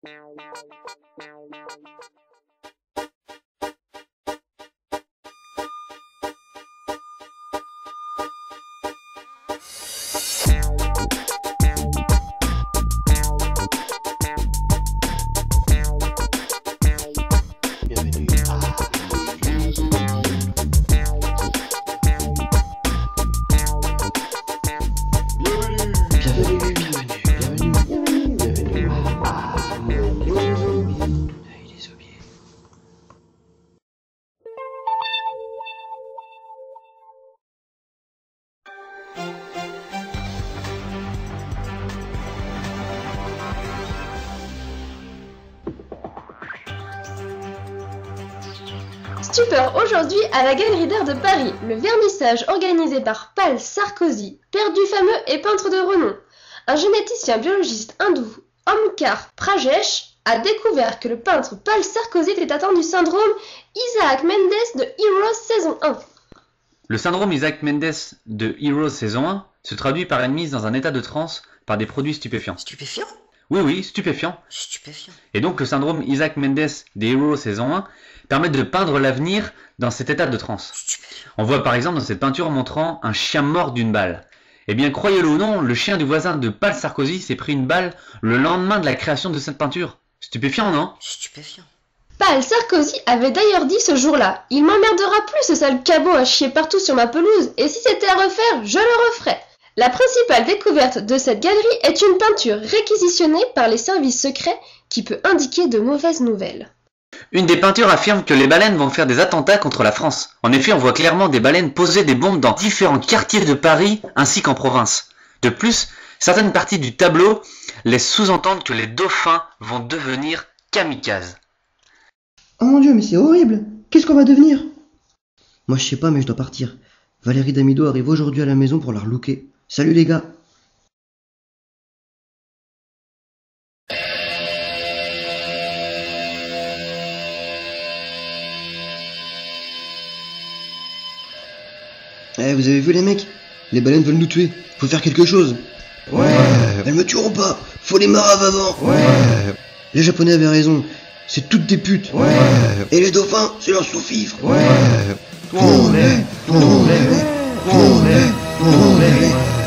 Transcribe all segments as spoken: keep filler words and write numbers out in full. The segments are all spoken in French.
Stupeur aujourd'hui à la Galerie d'Art de Paris, le vernissage organisé par Pal Sarkozy, père du fameux et peintre de renom. Un généticien biologiste hindou, Omkar Prajesh, a découvert que le peintre Pal Sarkozy était atteint du syndrome Isaac Mendes de Heroes saison un. Le syndrome Isaac Mendes de Heroes saison un se traduit par une mise dans un état de transe par des produits stupéfiants. Stupéfiant? Oui, oui, stupéfiant. Stupéfiant. Et donc le syndrome Isaac Mendes des Heroes saison un permet de peindre l'avenir dans cet état de transe. Stupéfiant. On voit par exemple dans cette peinture montrant un chien mort d'une balle. Eh bien, croyez-le ou non, le chien du voisin de Pal Sarkozy s'est pris une balle le lendemain de la création de cette peinture. Stupéfiant, non? Stupéfiant. Pal Sarkozy avait d'ailleurs dit ce jour-là « Il m'emmerdera plus ce sale cabot à chier partout sur ma pelouse, et si c'était à refaire, je le referais ». La principale découverte de cette galerie est une peinture réquisitionnée par les services secrets qui peut indiquer de mauvaises nouvelles. Une des peintures affirme que les baleines vont faire des attentats contre la France. En effet, on voit clairement des baleines poser des bombes dans différents quartiers de Paris ainsi qu'en province. De plus, certaines parties du tableau laissent sous-entendre que les dauphins vont devenir kamikazes. Oh mon dieu, mais c'est horrible! Qu'est-ce qu'on va devenir? Moi je sais pas, mais je dois partir. Valérie Damido arrive aujourd'hui à la maison pour la relooker. Salut les gars! Eh, vous avez vu les mecs? Les baleines veulent nous tuer. Faut faire quelque chose. Ouais. Elles me tueront pas. Faut les maraves avant. Ouais. Les Japonais avaient raison. C'est toutes des putes. Ouais. Et les dauphins, c'est leurs sous-fifres. Ouais. Tournez, tournez, tournez, tournez.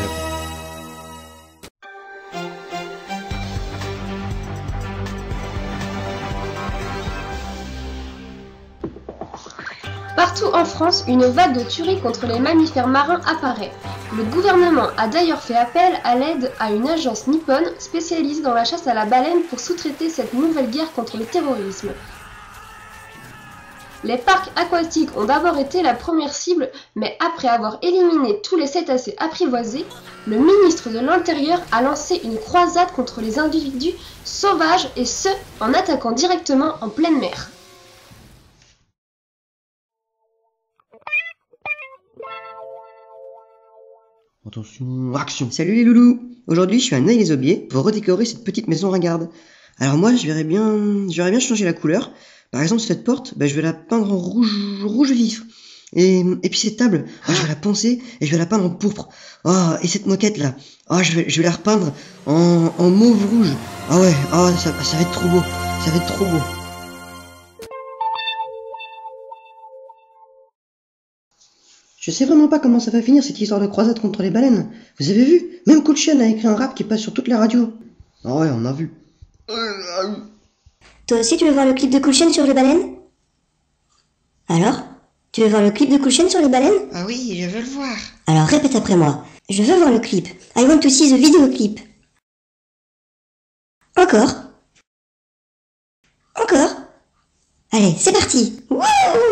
Partout en France, une vague de tueries contre les mammifères marins apparaît. Le gouvernement a d'ailleurs fait appel à l'aide à une agence nippone spécialisée dans la chasse à la baleine pour sous-traiter cette nouvelle guerre contre le terrorisme. Les parcs aquatiques ont d'abord été la première cible, mais après avoir éliminé tous les cétacés apprivoisés, le ministre de l'Intérieur a lancé une croisade contre les individus sauvages et ce, en attaquant directement en pleine mer. Attention, action! Salut les loulous! Aujourd'hui, je suis à Ney-les-Aubiers pour redécorer cette petite maison ringarde. Alors moi, je verrais bien, je verrais bien changer la couleur. Par exemple, cette porte, bah, je vais la peindre en rouge, rouge vif. Et, et puis cette table, oh, je vais la poncer et je vais la peindre en pourpre. Oh, et cette moquette là, oh, je vais, je vais la repeindre en, en mauve rouge. Ah ouais, oh, ça, ça va être trop beau, ça va être trop beau. Je sais vraiment pas comment ça va finir cette histoire de croisade contre les baleines. Vous avez vu? Même Cool Chain a écrit un rap qui passe sur toutes les radios. Ah ouais, on a vu. Toi aussi tu veux voir le clip de Cool Chain sur les baleines? Alors? Tu veux voir le clip de Cool Chain sur les baleines? Ah oui, je veux le voir. Alors répète après moi. Je veux voir le clip. I want to see the video clip. Encore? Encore? Allez, c'est parti! Wouh!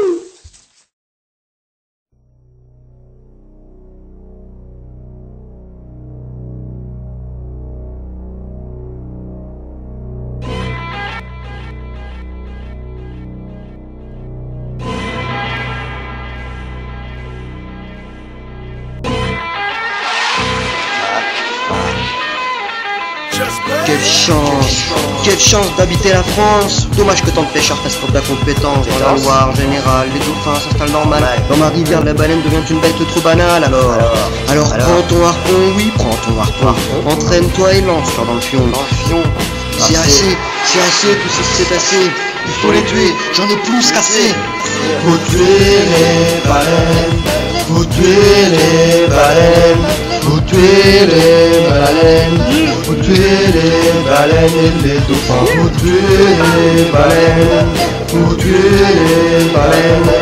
Quelle chance, quelle chance d'habiter la France. Dommage que tant de pêcheurs fassent faute d'incompétence. Dans la Loire générale, les dauphins s'installent normal. Dans ma rivière, la baleine devient une bête trop banale. Alors, alors, alors prends ton harpon, oui, prends ton harpon. Entraîne-toi et lance-toi dans le fion. C'est assez, c'est assez tous ces cétacés. Il faut les tuer, j'en ai plus qu'assez. Faut tuer les baleines, faut tuer les baleines, faut tuer les baleines, faut tuer les baleines et les dauphins. Faut tuer les baleines, faut tuer les baleines.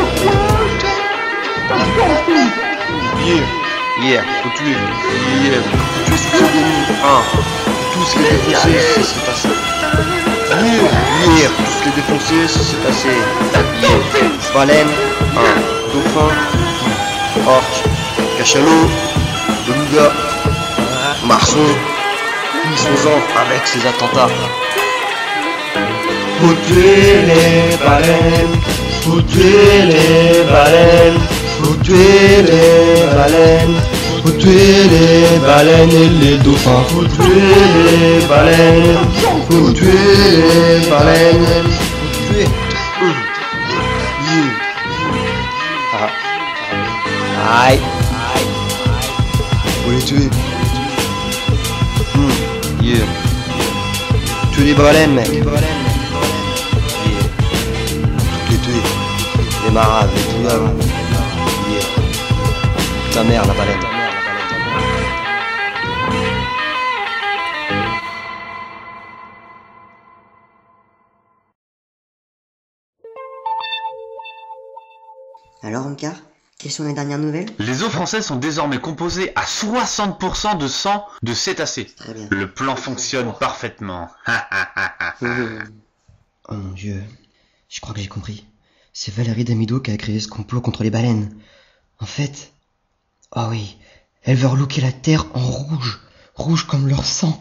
Yeah, yeah, faut tuer, yeah, tuer sous un déni, un, tous les défoncer, ça c'est assez. Yeah, yeah, tous les défoncer, ça c'est assez. Yeah, baleine, un, dauphin, orque, cachalot, beluga, marson, finissons-en avec ces attentats. Faut tuer les baleines, faut tuer les baleines, faut tuer les baleines, faut tuer les baleines et les dauphins. Faut tuer les baleines, faut tuer les baleines, faut tuer. Yeah. Ah. Aïe. Faut les tuer. Hmm. Yeah. Tuer les baleines, mec. Yeah. Toutes les tuer. Les marades, les douillards. Yeah. Ta mère, la baleine. Alors, Omkar, quelles sont les dernières nouvelles? Les eaux françaises sont désormais composées à soixante pour cent de sang de cétacés. Très bien. Le plan fonctionne parfaitement. Oh mon Dieu, je crois que j'ai compris. C'est Valérie Damido qui a créé ce complot contre les baleines. En fait, oh oui, elle veut relooker la terre en rouge, rouge comme leur sang.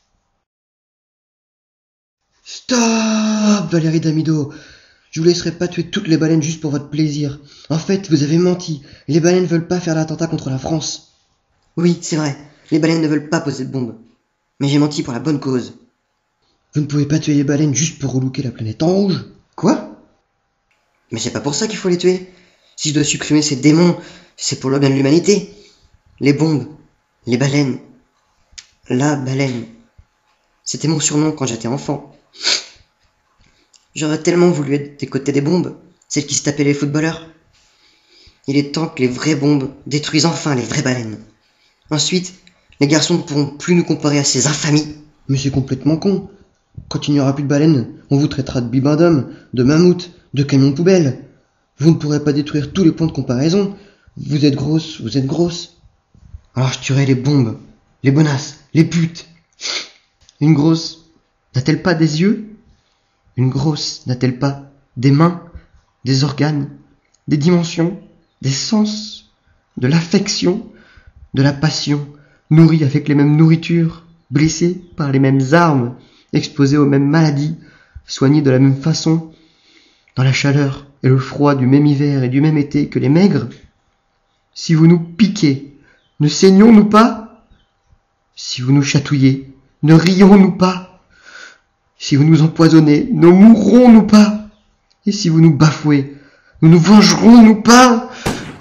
Stop, Valérie Damido. Je vous laisserai pas tuer toutes les baleines juste pour votre plaisir. En fait, vous avez menti. Les baleines veulent pas faire l'attentat contre la France. Oui, c'est vrai. Les baleines ne veulent pas poser de bombes. Mais j'ai menti pour la bonne cause. Vous ne pouvez pas tuer les baleines juste pour relooker la planète en rouge. Quoi? Mais c'est pas pour ça qu'il faut les tuer. Si je dois supprimer ces démons, c'est pour le bien de l'humanité. Les bombes, les baleines, la baleine. C'était mon surnom quand j'étais enfant. J'aurais tellement voulu être des côtés des bombes, celles qui se tapaient les footballeurs. Il est temps que les vraies bombes détruisent enfin les vraies baleines. Ensuite, les garçons ne pourront plus nous comparer à ces infamies. Mais c'est complètement con. Quand il n'y aura plus de baleines, on vous traitera de bibendum, de mammouth, de camion poubelle. Vous ne pourrez pas détruire tous les points de comparaison. Vous êtes grosse, vous êtes grosse. Alors je tuerai les bombes, les bonasses, les putes. Une grosse n'a-t-elle pas des yeux? Une grosse n'a-t-elle pas des mains, des organes, des dimensions, des sens, de l'affection, de la passion, nourrie avec les mêmes nourritures, blessée par les mêmes armes, exposée aux mêmes maladies, soignée de la même façon, dans la chaleur et le froid du même hiver et du même été que les maigres? Si vous nous piquez, ne saignons-nous pas? Si vous nous chatouillez, ne rions-nous pas? Si vous nous empoisonnez, ne mourrons-nous pas? Et si vous nous bafouez, nous nous vengerons-nous pas?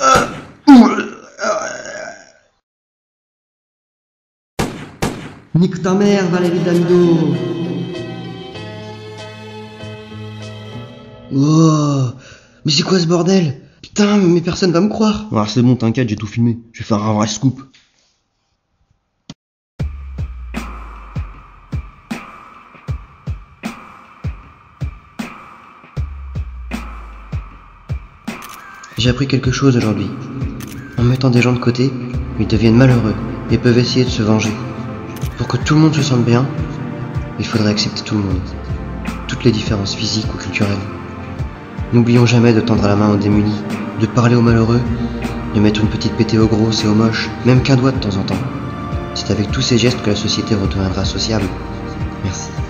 Nique ta mère, Valérie Damido! Oh, mais c'est quoi ce bordel? Putain, mais personne va me croire. Ah, c'est bon, t'inquiète, j'ai tout filmé. Je vais faire un vrai scoop. J'ai appris quelque chose aujourd'hui. En mettant des gens de côté, ils deviennent malheureux et peuvent essayer de se venger. Pour que tout le monde se sente bien, il faudrait accepter tout le monde. Toutes les différences physiques ou culturelles. N'oublions jamais de tendre la main aux démunis, de parler aux malheureux, de mettre une petite pétée aux grosses et aux moches, même qu'un doigt de temps en temps. C'est avec tous ces gestes que la société redeviendra sociable. Merci.